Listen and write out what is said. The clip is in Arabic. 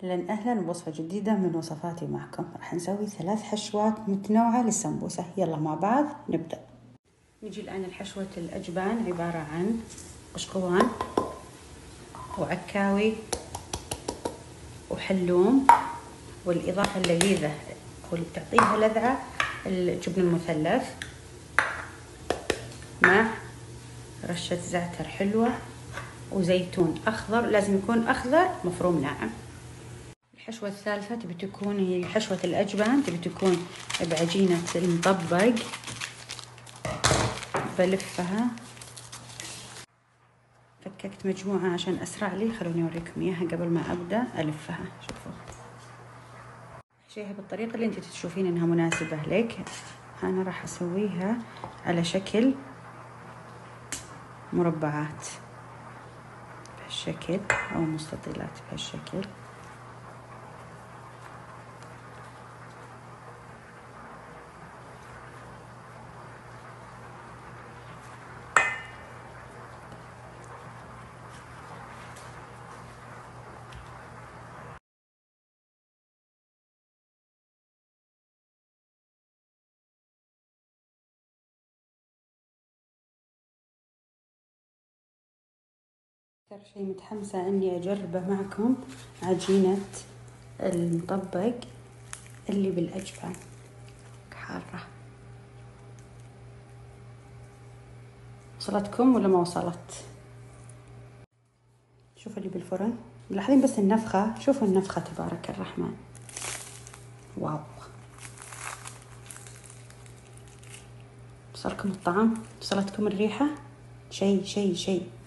أهلا أهلا بوصفة جديدة من وصفاتي معكم. راح نسوي 3 حشوات متنوعة للسمبوسة. يلا مع بعض نبدأ. نجي الآن الحشوة الأجبان، عبارة عن قشقوان وعكاوي وحلوم، والإضافة اللذيذة واللي بتعطيها لذعة الجبن المثلث مع رشة زعتر حلوة وزيتون أخضر، لازم يكون أخضر مفروم ناعم. الحشوة الثالثة تبي تكون هي حشوة الأجبان، تبي تكون بعجينة المطبق. بلفها، فككت مجموعة عشان أسرع لي، خلوني أوريكم إياها قبل ما أبدأ ألفها. شوفوا أحشيها بالطريقة اللي أنت تشوفين إنها مناسبة لك. أنا راح أسويها على شكل مربعات بهالشكل أو مستطيلات بهالشكل. أكثر شيء متحمسة إني أجربه معكم عجينة المطبق اللي بالأجبان. حارة، وصلتكم ولا ما وصلت؟ شوفوا اللي بالفرن، ملاحظين بس النفخة؟ شوفوا النفخة تبارك الرحمن، واو. وصلكم الطعم؟ وصلتكم الريحة؟ شيء شيء شيء.